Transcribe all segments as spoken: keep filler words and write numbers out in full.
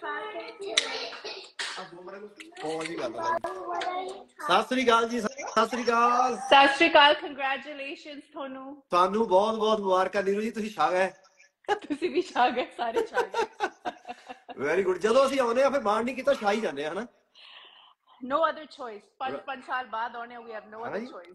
Phone ਹੀ ਕਰਦਾ ਜੀ। ਸਤਿ ਸ੍ਰੀ ਅਕਾਲ ਜੀ, ਸਤਿ ਸ੍ਰੀ ਅਕਾਲ। ਸਤਿ ਸ੍ਰੀ ਅਕਾਲ, ਕੰਗ੍ਰੈਚੁਲੇਸ਼ਨਸ ਤੁਹਾਨੂੰ। ਤੁਹਾਨੂੰ ਬਹੁਤ ਬਹੁਤ ਮੁਬਾਰਕਾਂ ਨੀਰੂ ਜੀ, ਤੁਸੀਂ ਛਾ ਗਏ। ਤੁਸੀਂ ਵੀ ਛਾ ਗਏ, ਸਾਰੇ ਛਾ ਗਏ। Very good. ਜਦੋਂ ਅਸੀਂ ਆਉਂਦੇ ਆ ਫਿਰ ਮਾਣ ਨਹੀਂ ਕੀਤਾ, ਛਾ ਹੀ ਜਾਂਦੇ ਆ, ਹਨਾ। No other choice. ਪੰਜ ਪੰਜ ਸਾਲ ਬਾਅਦ ਆਉਣੇ, we have no other choice.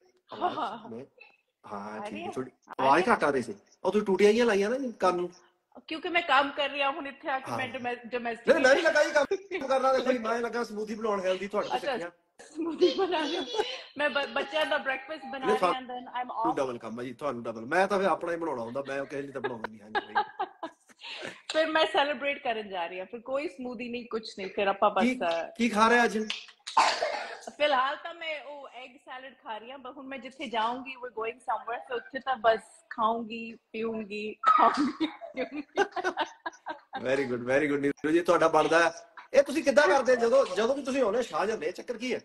ਹਾਂ ਠੀਕ ਹੈ। ਥੋੜੀ ਆਵਾਜ਼ ਘੱਟ ਆ ਰਹੀ ਸੀ, ਉਹ ਤੁਸੀਂ ਟੂਟੀਆਂ ਜਿਹੀਆਂ ਲਾਈਆਂ ਨਾ ਕੰਨ ਨੂੰ। ਕਿਉਂਕਿ ਮੈਂ ਕੰਮ ਕਰ ਰਹੀ ਹਾਂ ਹੁਣ ਇੱਥੇ ਆ ਕੇ, ਮੈਂ ਡੋਮੈਸਟਿਕ। ਨਹੀਂ ਮੈਂ ਵੀ ਲੱਗਾ ਜੀ ਕੰਮ ਕਰਨਾ, ਦੇਖੋ ਜੀ ਮੈਂ ਲੱਗਾ ਸਮੂਥੀ ਬਣਾਉਣ, ਹੈਲਦੀ ਤੁਹਾਡੇ ਤੋਂ ਸਿੱਖਿਆ। ਸਮੂਥੀ ਬਣਾ ਰਹੀ ਮੈਂ, ਬੱਚਿਆਂ ਦਾ ਬ੍ਰੇਕਫਾਸਟ ਬਣਾ ਰਹੀ ਹਾਂ, ਦੈਨ ਆਮ ਆਫ। ਡਬਲ ਕੰਮ ਹੈ ਜੀ ਤੁਹਾਨੂੰ, ਡਬਲ। ਮੈਂ ਤਾਂ ਫਿਰ ਆਪਣਾ ਹੀ ਬਣਾਉਣਾ ਹੁੰਦਾ, ਮੈਂ ਕਿਸੇ ਲਈ ਤਾਂ ਬਣਾਉਂਦਾ ਨਹੀਂ। ਹਾਂਜੀ ਫਿਰ ਮੈਂ ਸੈਲੀਬ੍ਰੇਟ ਕਰਨ ਜਾ ਰਹੀ ਹਾਂ, ਫਿਰ ਕੋਈ ਸਮੂਦੀ ਨਹੀਂ, ਕੁਛ ਨਹੀਂ। ਫਿਰ ਆਪਾਂ ਬਸ ਕੀ ਖਾ ਰਹੇ ਅੱਜ? ਫਿਲਹਾਲ ਤਾਂ ਮੈਂ ਉਹ ਐਗ ਸੈਲਡ ਖਾ ਰਹੀ ਹਾਂ, ਪਰ ਹੁਣ ਮੈਂ ਜਿੱਥੇ ਜਾਊਂਗੀ, we're going somewhere, so ਉੱਥੇ ਤਾਂ ਬਸ ਖਾਊਂਗੀ, ਪੀਊਂਗੀ, ਖਾਊਂਗੀ, ਪੀਊਂਗੀ। Very good, very good Niru ji, ਤੁਹਾਡਾ ਬਣਦਾ। ਇਹ ਤੁਸੀਂ ਕਿੱਦਾਂ ਕਰਦੇ ਜਦੋਂ ਜਦੋਂ ਵੀ ਤੁਸੀਂ ਆਉਣੇ ਛਾ ਜਾਂਦੇ, ਚੱਕਰ ਕੀ ਹੈ?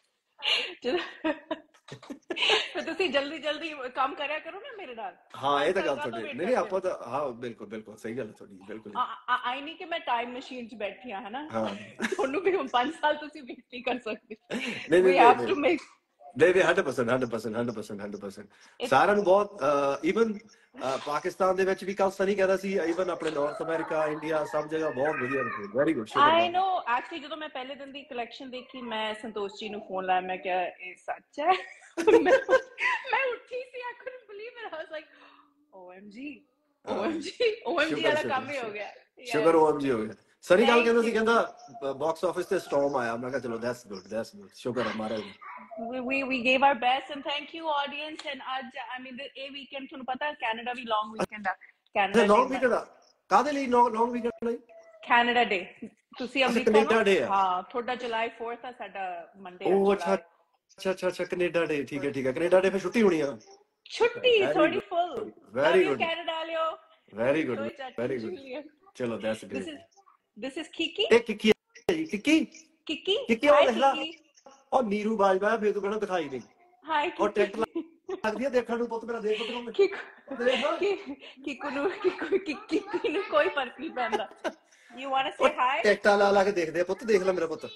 ਫਿਰ ਤੁਸੀਂ ਜਲਦੀ ਜਲਦੀ ਕੰਮ ਕਰਿਆ ਕਰੋ ਨਾ ਮੇਰੇ ਨਾਲ। ਹਾਂ ਇਹ ਤਾਂ ਗੱਲ ਤੁਹਾਡੀ, ਨਹੀਂ ਨਹੀਂ ਆਪਾਂ ਤਾਂ, ਹਾਂ ਬਿਲਕੁਲ ਬਿਲਕੁਲ ਸਹੀ ਗੱਲ ਤੁਹਾਡੀ, ਬਿਲਕੁਲ। ਆਈ ਨਹੀਂ ਕਿ ਮੈਂ ਟਾਈਮ ਮਸ਼ੀਨ 'ਚ ਬੈਠੀ ਹਾਂ, ਹਨਾ। ਤੁਹਾਨੂੰ ਵੀ ਹੁਣ ਪੰਜ ਸਾਲ ਤੁਸੀਂ ਵੇਟ ਨਹੀਂ ਕਰ ਸਕਦੇ। ਨਹੀਂ ਨਹੀਂ ਨਹੀਂ ਨਹੀਂ hundred percent hundred percent hundred percent hundred percent ਸਾਰਿਆਂ ਨੂੰ ਬਹੁਤ। ਈਵਨ ਪਾਕਿਸਤਾਨ ਦੇ ਵਿੱਚ ਵੀ ਕੱਲ ਸਨੀ ਕਹਿੰਦਾ ਸੀ, ਈਵਨ ਆਪਣੇ ਨਾਰਥ ਅਮਰੀਕਾ, ਇੰਡੀਆ, ਸਭ ਜਗ੍ਹਾ ਬਹੁਤ ਵਧੀਆ। Very good. I know, actually ਜਦੋਂ ਮੈਂ ਪਹਿਲੇ ਦਿਨ ਦੀ ਕਲੈਕਸ਼ਨ ਦੇਖੀ, ਮੈਂ ਸੰਤੋਸ਼ ਜੀ ਨੂੰ ਫੋਨ ਲਾਇਆ, ਮੈਂ ਕਿਹਾ ਇਹ ਸੱਚ ਹੈ? ਮੈਂ ਉੱਠੀ ਸੀ, I couldn't believe it. I was like, O M G, O M G, O M G ਵਾਲਾ ਕੰਮ ਹੀ ਹੋ ਗਿਆ। ਸ਼ੁਕਰ O M G ਹੋ ਗਿਆ। ਸਨੀ ਗੱਲ ਕਹਿੰਦਾ ਸੀ, ਕਹਿੰਦਾ ਬਾਕਸ ਆਫਿਸ ਤੇ ਸਟਾਰਮ ਆਇਆ। ਮੈਂ ਕਿਹਾ ਚਲੋ ਦੈਟਸ ਗੁੱਡ, ਦੈਟਸ ਗੁੱਡ, ਸ਼ੁਕਰ ਹੈ Maharaj ji. We we gave our best and thank you audience. And ਅੱਜ I mean ਇਹ ਵੀਕਐਂਡ ਤੁਹਾਨੂੰ ਪਤਾ ਕੈਨੇਡਾ ਵੀ ਲੌਂਗ ਵੀਕਐਂਡ ਆ। ਕੈਨੇਡਾ ਲੌਂਗ ਵੀਕਐਂਡ ਆ? ਕਾਹਦੇ ਲਈ ਲੌਂਗ ਵੀਕਐਂਡ ਲਈ? ਕੈਨੇਡਾ ਡੇ। ਤੁਸੀਂ ਅਮਰੀਕਾ ਡੇ? ਹਾਂ, ਤੁਹਾਡਾ ਜੁਲਾਈ ਚੌਥਾ ਆ, ਸਾਡਾ ਮੰਡੇ ਆ। ਉਹ ਅੱਛਾ ਅੱਛਾ ਅੱਛਾ ਅੱਛਾ, ਕੈਨੇਡਾ ਡੇ, ਠੀਕ ਹੈ ਠੀਕ ਹੈ। ਕੈਨੇਡਾ ਡੇ ਫਿਰ ਛੁੱਟੀ ਹੋਣੀ ਆ? ਛੁੱਟੀ ਥੋੜੀ ਫੁੱਲ। ਵੈਰੀ ਗੁੱਡ, ਕੈਨੇਡਾ ਵਾਲਿਓ, ਵੈਰੀ ਗੁੱਡ, ਵੈਰੀ ਗੁੱਡ। ਚਲੋ that's great. This is Kiki. ਇਹ ਕਿਕੀ ਹੈ ਜੀ, ਕਿਕੀ ਕਿਕੀ ਕਿਕੀ। ਉਹ ਦੇਖ ਲਾ, ਉਹ ਨੀਰੂ ਬਾਜਵਾ, ਫਿਰ ਤੂੰ ਕਹਿਣਾ ਦਿਖਾਈ ਨਹੀਂ। ਹਾਈ ਉਹ ਟਿਕਟ ਲੱਗਦੀ ਹੈ ਦੇਖਣ ਨੂੰ, ਪੁੱਤ ਮੇਰਾ ਦੇਖ ਪੁੱਤ ਨੂੰ। ਕਿਕੂ ਨੂੰ ਕਿਕੀ ਨੂੰ ਕੋਈ ਫਰਕ ਨਹੀਂ ਪੈਂਦਾ। You wanna say hi? ਟਿਕਟਾਂ ਲਾ ਲਾ ਕੇ ਦੇਖਦੇ ਆ ਪੁੱਤ, ਦੇਖ ਲੈ ਮੇਰਾ ਪੁੱਤ।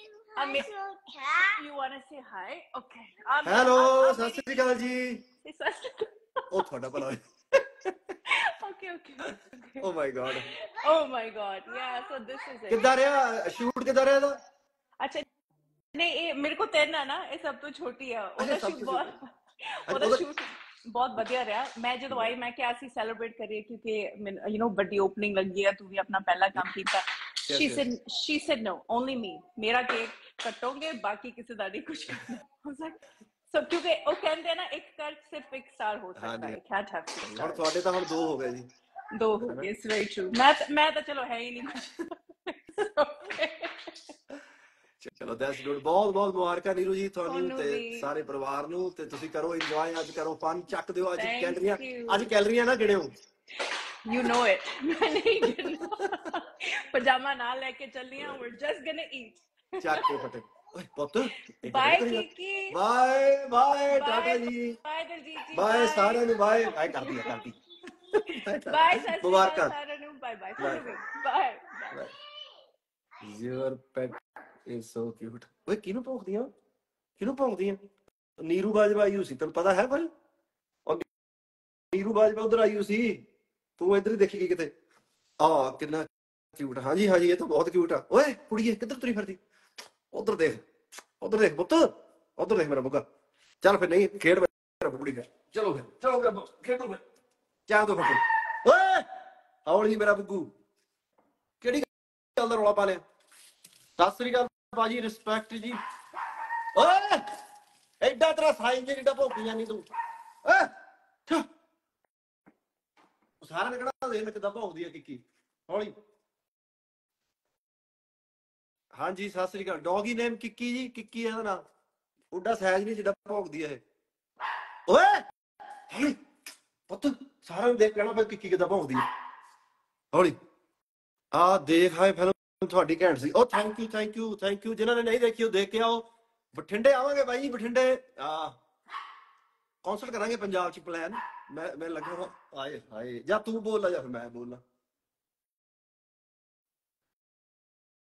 You wanna say hi? Okay. Hello, ਸਤਿ ਸ੍ਰੀ ਅਕਾਲ ਜੀ। ਉਹ ਤੁਹਾਡਾ ਭਲਾ ਹੋਏ। Okay, okay. Oh my God. Oh my God. Yeah, so this is it. ਕਿੱਦਾਂ ਰਿਹਾ ਸ਼ੂਟ, ਕਿੱਦਾਂ ਰਿਹਾ ਇਹਦਾ? ਅੱਛਾ ਨਹੀਂ, ਇਹ ਮੇਰੇ ਕੋਲ ਤਿੰਨ ਆ ਨਾ, ਇਹ ਸਭ ਤੋਂ ਛੋਟੀ ਆ। ਉਹਦਾ ਸ਼ੂਟ ਬਹੁਤ ਉਹਦਾ ਸ਼ੂਟ ਬਹੁਤ ਵਧੀਆ ਰਿਹਾ। ਮੈਂ ਜਦੋਂ ਆਈ ਮੈਂ ਕਿਹਾ ਅਸੀਂ ਸੈਲੀਬ੍ਰੇਟ ਕਰੀਏ, ਕਿਉਂਕਿ ਯੂ ਨੋ ਵੱਡੀ ਓਪਨਿੰਗ ਲੱਗੀ ਆ, ਤੂੰ ਵੀ ਆਪਣਾ ਪਹਿਲਾ ਕੰਮ ਕੀਤਾ। She said, she said no, only me. ਮੇਰਾ ਕੇਕ ਕੱਟੋਗੇ, ਬਾਕੀ ਕਿਸੇ ਦਾ ਨਹੀਂ ਕੁਝ ਕਰਨਾ। ਸੋ ਕਿਉਂਕਿ ਉਹ ਕਹਿੰਦੇ ਨਾ ਇੱਕ ਘਰ ਸਿਰਫ ਇੱਕ ਸਟਾਰ ਹੋ ਸਕਦਾ ਹੈ। can't have two stars. ਹੁਣ ਤੁਹਾਡੇ ਤਾਂ ਹੁਣ ਦੋ ਹੋ ਗਏ ਜੀ। ਦੋ ਹੋ ਗਏ, it's very true. ਮੈਂ ਮੈਂ ਤਾਂ ਚਲੋ ਹੈ ਹੀ ਨਹੀਂ ਕੁਝ। ਚਲੋ ਦੈਟਸ ਗੁੱਡ। ਬਹੁਤ ਬਹੁਤ ਮੁਬਾਰਕਾਂ ਨੀਰੂ ਜੀ ਤੁਹਾਨੂੰ ਤੇ ਸਾਰੇ ਪਰਿਵਾਰ ਨੂੰ। ਤੇ ਤੁਸੀਂ ਕਰੋ ਇੰਜੋਏ, ਅੱਜ ਕਰੋ ਫਨ, ਚੱਕ ਦਿਓ ਅੱਜ ਕੈਲਰੀਆਂ। ਅੱਜ ਕੈਲਰੀਆਂ ਨਾ ਗਿਣਿਓ। You know it. ਮੈਂ ਨਹੀਂ ਗਿਣਨਾ। ਪਜਾਮਾ ਨਾਲ ਲੈ ਕੇ ਚੱਲੀ ਆ, we're just gonna eat. ਚੱਕ ਕੇ ਫਟੇ। ਓਏ ਪੁੱਤ ਬਾਏ ਕਿਕੀ, ਬਾਏ ਬਾਏ, ਟਾਟਾ ਜੀ, ਬਾਏ ਦਲਜੀਤ ਜੀ, ਬਾਏ ਸਾਰਿਆਂ ਨੂੰ, ਬਾਏ ਬਾਏ ਕਰਦੀ ਆ ਕਰਦੀ। ਬਾਏ ਮੁਬਾਰਕਾਂ ਸਾਰਿਆਂ ਨੂੰ, bye bye bye bye. Your pet is so cute. ਓਏ ਕਿਹਨੂੰ ਭੌਂਕਦੀਆਂ, ਕਿਹਨੂੰ ਭੌਂਕਦੀਆਂ? ਨੀਰੂ ਬਾਜਵਾ ਆਈ ਹੋਈ ਸੀ, ਤੈਨੂੰ ਪਤਾ ਹੈ? ਪਰ ਨੀਰੂ ਬਾਜਵਾ ਉਧਰ ਆਈ ਹੋਈ ਸੀ, ਤੂੰ ਇੱਧਰ ਹੀ ਦੇਖੀ ਗਈ ਕਿਤੇ। ਆ ਕਿੰਨਾ ਕਿਊਟ। ਹਾਂਜੀ ਹਾਂਜੀ, ਇਹ ਤਾਂ ਬਹੁਤ ਕਿਊਟ ਆ। ਓਏ ਕੁੜੀਏ ਕਿੱਧਰ ਤੁਰੀ ਫਿਰਦੀ? ਉਧਰ ਦੇਖ, ਉਧਰ ਦੇਖ ਪੁੱਤ, ਉਧਰ ਦੇਖ ਮੇਰਾ ਬੁੱਗਾ। ਚੱਲ ਫਿਰ, ਨਹੀਂ ਖੇਡ ਕੁੜੀ ਫਿਰ, ਚਲੋ ਫਿਰ ਚਲੋ ਖੇਡੋ ਫਿਰ। ਚਾਹ ਤੋਂ ਫਟੋ। ਓਏ ਹੌਲੀ ਮੇਰਾ ਬੁੱਗੂ, ਕਿਹੜੀ ਗੱਲ ਦਾ ਰੌਲਾ ਪਾ ਲਿਆ? ਸਤਿ ਸ੍ਰੀ ਅਕਾਲ ਭਾਜੀ, ਰਿਸਪੈਕਟ ਜੀ। ਓਏ ਐਡਾ ਤੇਰਾ ਸਾਈਜ਼ ਜਿਹੜਾ ਭੌਂਕੀ ਜਾਂਦੀ ਤੂੰ। ਓਏ ਸਾਰਿਆਂ ਨੇ ਕਿਹੜਾ ਦੇਖ ਕਿੱਦਾਂ ਭੌਂਕਦੀ ਆ ਕਿੱਕੀ। ਹੌਲੀ। ਹਾਂਜੀ ਸਤਿ ਸ੍ਰੀ ਅਕਾਲ। ਡੌਗੀ ਨੇਮ ਕਿੱਕੀ ਜੀ, ਕਿੱਕੀ ਇਹਦਾ ਨਾਮ। ਉੱਡਾ ਸਾਈਜ਼ ਨਹੀਂ ਜਿੱਡਾ ਭੌਂਕਦੀ ਆ ਇਹ। ਓਏ ਹੌਲੀ ਪੁੱਤ, ਸਾਰਿਆਂ ਨੂੰ ਦੇਖ ਕਹਿਣਾ ਫਿਰ ਕਿੱਕੀ ਕਿੱਦਾਂ ਭੌਂਕਦੀ ਆ। ਹੌਲੀ। ਆ ਦੇਖ, ਹਾਏ ਫਿਲਮ ਤੁਹਾਡੀ ਘੈਂਟ ਸੀ। ਉਹ thank you thank you thank you. ਜਿਹਨਾਂ ਨੇ ਨਹੀਂ ਦੇਖੀ ਉਹ ਦੇਖ ਕੇ ਆਓ। ਬਠਿੰਡੇ ਆਵਾਂਗੇ ਬਾਈ ਜੀ, ਬਠਿੰਡੇ ਆ ਕੌਂਸਲ ਕਰਾਂਗੇ ਪੰਜਾਬ ਚ ਪਲਾਨ। ਮੈਂ ਮੈਂ ਲੱਗਾ ਆਏ ਹਾਏ, ਜਾਂ ਤੂੰ ਬੋਲ ਲਾ ਜਾਂ ਫਿਰ ਮੈਂ ਬੋਲਾਂ।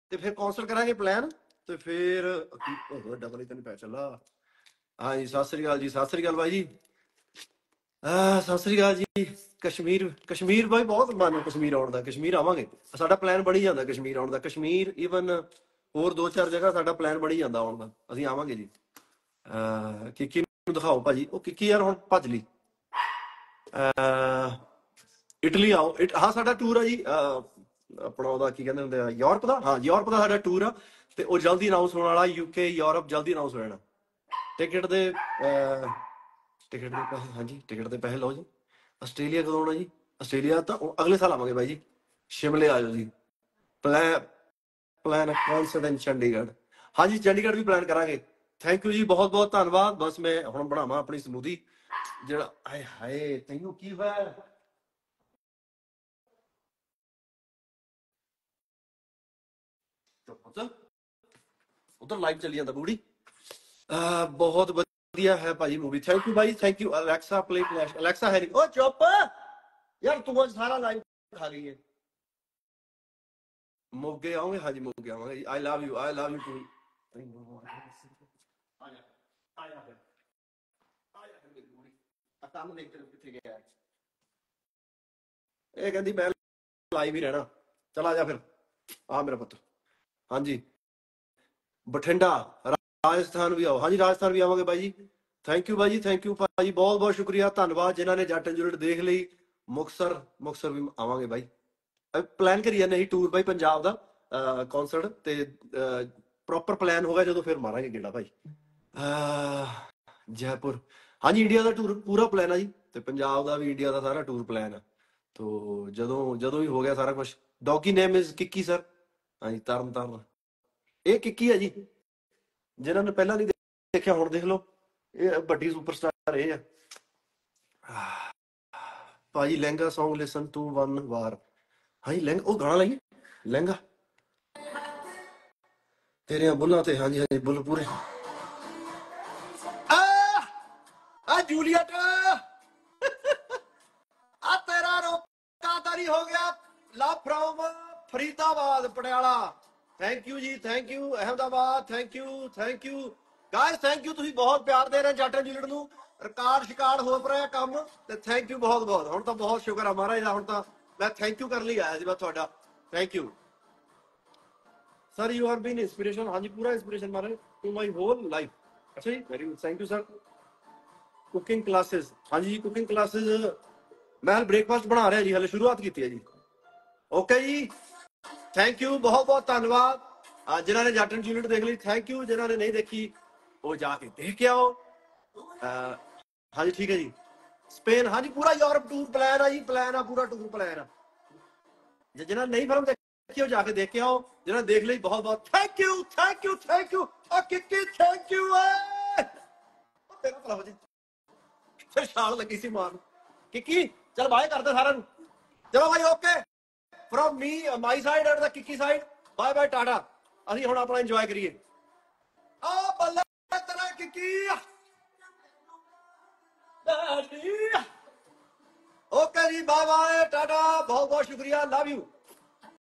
ਤੇ ਫਿਰ ਕੌਂਸਲ ਕਰਾਂਗੇ ਪਲਾਨ ਤੇ ਫਿਰ ਉਹ ਡਬਲ ਹੀ ਤਾਂ ਨਹੀਂ ਪੈ ਚੱਲਾ। ਹਾਂਜੀ ਸਤਿ ਸ੍ਰੀ ਅਕਾਲ ਜੀ, ਸਤਿ ਸ੍ਰੀ ਅਕਾਲ ਬਾਈ ਜੀ। ਆ ਸਤਿ ਸ੍ਰੀ ਅਕਾਲ ਜੀ। ਕਸ਼ਮੀਰ ਕਸ਼ਮੀਰ ਬਾਈ ਬਹੁਤ ਮਨ ਹੈ ਕਸ਼ਮੀਰ ਆਉਣ ਦਾ। ਕਸ਼ਮੀਰ ਆਵਾਂਗੇ, ਸਾਡਾ ਪਲਾਨ ਬਣੀ ਜਾਂਦਾ ਕਸ਼ਮੀਰ ਆਉਣ ਦਾ। ਕਸ਼ਮੀਰ ਈਵਨ ਹੋਰ ਦੋ ਚਾਰ ਜਗ੍ਹਾ ਸਾਡਾ ਪਲਾਨ ਬਣੀ ਜਾਂਦਾ ਆਉਣ ਦਾ। ਅਸੀਂ ਆਵਾਂਗੇ ਜੀ। ਅਹ ਕਿੱਕੀ ਨੂੰ ਦਿਖਾਓ ਭਾਜੀ। ਉਹ ਕਿੱਕੀ ਯਾਰ ਹੁਣ ਭੱਜ ਲਈ। ਅਹ ਇਟਲੀ ਆਓ। ਇਟ- ਹਾਂ ਸਾਡਾ ਟੂਰ ਆ ਜੀ। ਅਹ ਆਪਣਾ ਉਹਦਾ ਕੀ ਕਹਿੰਦੇ ਹੁੰਦੇ ਆ, ਯੂਰਪ ਦਾ। ਹਾਂ ਯੂਰਪ ਦਾ ਸਾਡਾ ਟੂਰ ਆ ਤੇ ਉਹ ਜਲਦੀ ਅਨਾਉਂਸ ਹੋਣ ਵਾਲਾ। ਯੂਕੇ ਯੂਰਪ ਜਲਦੀ ਅਨਾਉਂਸ ਹੋ ਜਾਣਾ। ਟਿਕਟ ਦੇ ਅਹ ਟਿਕਟ ਦੇ ਪੈਸੇ, ਹਾਂਜੀ ਟਿਕਟ ਦੇ ਪੈਸੇ ਲਓ ਜੀ। ਆਸਟ੍ਰੇਲੀਆ ਕਦੋਂ ਆਉਣਾ ਜੀ? ਆਸਟ੍ਰੇਲੀਆ ਤਾਂ ਉਹ ਅਗਲੇ ਸਾਲ ਆਵਾਂਗੇ ਬਾਈ ਜੀ। ਸ਼ਿਮਲੇ ਆ ਜਾਓ ਜੀ। Plan plan concert Chandigarh. ਹਾਂਜੀ ਚੰਡੀਗੜ੍ਹ ਵੀ ਪਲਾਨ ਕਰਾਂਗੇ। ਥੈਂਕ ਯੂ ਜੀ, ਬਹੁਤ ਬਹੁਤ ਧੰਨਵਾਦ। ਬਸ ਮੈਂ ਹੁਣ ਬਣਾਵਾਂ ਆਪਣੀ ਸਮੂਦੀ। ਜਿਹੜਾ ਹਾਏ ਹਾਏ ਤੈਨੂੰ ਕੀ ਹੋਇਆ? ਉਧਰ ਲਾਈਵ ਚੱਲੀ ਜਾਂਦਾ ਬੂੜੀ। ਅਹ ਬਹੁਤ ਵਧੀਆ ਹੈ ਭਾਜੀ ਮੂਵੀ। ਥੈਂਕ ਯੂ ਭਾਈ, thank you. Alexa play Flash. Alexa ਹੈ ਨਹੀਂ। ਓ ਚੁੱਪ ਯਾਰ, ਤੂੰ ਅੱਜ ਸਾਰਾ ਲਾਈਵ ਖਾ ਗਈ ਹੈ। ਮੋਗੇ ਆਉਂਗੇ? ਹਾਂਜੀ ਮੋਗੇ ਆਵਾਂਗੇ ਜੀ। I love you, I love you too. ਆ ਜਾ ਆ ਜਾ ਫਿਰ ਆ ਜਾ ਫਿਰ ਮੇਰੀ ਬੂੜੀ। ਆ ਕੰਮ ਦੇਖ ਤੈਨੂੰ ਕਿੱਥੇ ਗਿਆ। ਇਹ ਕਹਿੰਦੀ ਮੈਂ ਲਾਈਵ ਹੀ ਰਹਿਣਾ। ਚਲ ਆ ਜਾ ਫਿਰ। ਆ ਮੇਰਾ ਪੁੱਤ। ਹਾਂਜੀ ਬਠਿੰਡਾ ਰਾਜਸਥਾਨ ਵੀ ਆਓ। ਹਾਂਜੀ ਰਾਜਸਥਾਨ ਵੀ ਆਵਾਂਗੇ ਬਾਈ ਜੀ। ਥੈਂਕ ਯੂ ਬਾਈ ਜੀ, ਥੈਂਕ ਯੂ ਭਾਜੀ, ਬਹੁਤ ਬਹੁਤ ਸ਼ੁਕਰੀਆ, ਧੰਨਵਾਦ ਜਿਨ੍ਹਾਂ ਨੇ ਜੱਟ ਐਂਡ ਜੂਲਿਟ ਦੇਖ ਲਈ। ਮੁਕਤਸਰ ਮੁਕਤਸਰ ਵੀ ਆਵਾਂਗੇ ਬਾਈ। ਪਲਾਨ ਕਰੀ ਜਾਂਦੇ ਅਸੀਂ ਟੂਰ ਬਾਈ ਪੰਜਾਬ ਦਾ ਕੌਂਸਰਟ ਤੇ ਪ੍ਰੋਪਰ ਪਲਾਨ ਹੋਗਾ ਜਦੋਂ ਫਿਰ ਮਾਰਾਂਗੇ ਗੇੜਾ ਭਾਈ। ਅਹ ਜੈਪੁਰ ਹਾਂਜੀ ਇੰਡੀਆ ਦਾ ਟੂਰ ਪੂਰਾ ਪਲਾਨ ਆ ਜੀ ਤੇ ਪੰਜਾਬ ਦਾ ਵੀ ਇੰਡੀਆ ਦਾ ਸਾਰਾ ਟੂਰ ਪਲਾਨ ਆ। ਤੋ ਜਦੋਂ ਜਦੋਂ ਵੀ ਹੋ ਗਿਆ ਸਾਰਾ ਕੁਝ। Doggy name is Kiki sir. ਹਾਂਜੀ ਤਰਨ ਤਾਰਨ ਇਹ ਕਿੱਕੀ ਆ ਜੀ। ਜਿਹਨਾਂ ਨੇ ਪਹਿਲਾਂ ਨਹੀਂ ਦੇਖਿਆ ਹੁਣ ਦੇਖ ਲਓ। ਇਹ ਵੱਡੀ ਸੁਪਰਸਟਾਰ ਇਹ ਆ ਭਾਜੀ। Lehenga song listen to one ਵਾਰ। ਹਾਂਜੀ ਲਹਿੰਗਾ ਉਹ ਗਾਣਾ ਲਾਈਏ ਲਹਿੰਗਾ ਤੇਰੀਆਂ ਬੁੱਲਾਂ ਤੇ। ਹਾਂਜੀ ਹਾਂਜੀ ਬੁੱਲ ਪੂਰੇ। ਆ ਆ ਜੂਲੀਅਟ ਆ ਤੇਰਾ ਰੋਕਾ ਤਾਰੀ ਹੋ ਗਿਆ। Love from Faridabad Patiala. Thank you ਜੀ, thank you. Ahmedabad thank you, thank you guys, thank you. ਤੁਸੀਂ ਬਹੁਤ ਪਿਆਰ ਦੇ ਰਹੇ ਜੱਟ ਐਂਡ ਜੂਲਿਟ ਨੂੰ। ਰਿਕਾਰਡ ਸ਼ਿਕਾਰਡ ਹੋ ਰਿਹਾ ਕੰਮ ਤੇ ਥੈਂਕ ਯੂ ਬਹੁਤ ਬਹੁਤ। ਹੁਣ ਤਾਂ ਬਹੁਤ ਸ਼ੁਕਰ ਆ ਮਹਾਰਾਜ ਦਾ। ਹੁਣ ਤਾਂ ਮੈਂ ਥੈਂਕ ਯੂ ਕਰਨ ਲਈ ਆਇਆ ਸੀ ਬਸ ਤੁਹਾਡਾ। Thank you sir, you have been inspiration. ਹਾਂਜੀ ਪੂਰਾ ਇੰਸਪੀਰੇਸ਼ਨ ਮਹਾਰਾਜ ਟੂ ਮਾਈ ਹੋਲ ਲਾਈਫ। ਅੱਛਾ ਜੀ very good, thank you sir. Cooking classes ਹਾਂਜੀ ਜੀ ਕੁਕਿੰਗ ਕਲਾਸਿਸ ਮੈਂ ਹਾਲੇ ਬ੍ਰੇਕਫਾਸਟ ਬਣਾ ਰਿਹਾ ਜੀ। ਹਾਲੇ ਸ਼ੁਰੂਆਤ ਕੀਤੀ ਹੈ ਜੀ। ਓਕੇ ਜੀ ਥੈਂਕ ਯੂ, ਬਹੁਤ ਬਹੁਤ ਧੰਨਵਾਦ। ਜਿਨ੍ਹਾਂ ਨੇ ਜੱਟ ਐਂਡ ਜੂਲਿਟ ਦੇਖ ਲਈ ਥੈਂਕ ਯੂ। ਜਿਨ੍ਹਾਂ ਨੇ ਨਹੀਂ ਦੇਖੀ ਉਹ ਜਾ ਕੇ ਦੇਖ ਕੇ ਆਓ। ਹਾਂਜੀ ਠੀਕ ਹੈ ਜੀ। ਸਪੇਨ ਹਾਂਜੀ ਪੂਰਾ ਯੂਰਪ ਟੂਰ ਪਲਾਨ ਆ ਜੀ। ਪਲਾਨ ਆ ਪੂਰਾ ਟੂਰ ਪਲਾਨ ਆ। ਜੇ ਜਿਹਨਾਂ ਨੇ ਨਹੀਂ ਫਿਲਮ ਦੇਖੀ ਉਹ ਜਾ ਕੇ ਦੇਖ ਕੇ ਆਓ। ਜਿਹਨਾਂ ਨੇ ਦੇਖ ਲਈ ਬਹੁਤ ਬਹੁਤ thank you, thank you, thank you. ਆ ਕਿੱਕੀ ਥੈਂਕ ਯੂ। ਤੇਰਾ ਭਲਾ ਹੋ ਜੀ। ਫਿਰ ਛਾਲ ਲੱਗੀ ਸੀ ਮਾਰਨ ਕਿੱਕੀ। ਚਲ ਬਾਏ ਕਰਦੇ ਸਾਰਿਆਂ ਨੂੰ। ਚਲੋ ਭਾਈ okay from me my side and ਦਾ ਕਿੱਕੀ ਸਾਈਡ। ਬਾਏ ਬਾਏ ਟਾਟਾ। ਅਸੀਂ ਹੁਣ ਆਪਣਾ ਇੰਜੋਏ ਕਰੀਏ। ਆ ਬੱਲੇ ਤੇਰਾ ਕਿੱਕੀ। ਓਕੇ ਜੀ ਬਾਏ ਬਾਏ ਟਾਟਾ। ਬਹੁਤ ਬਹੁਤ ਸ਼ੁਕਰੀਆ, ਲਵ ਯੂ।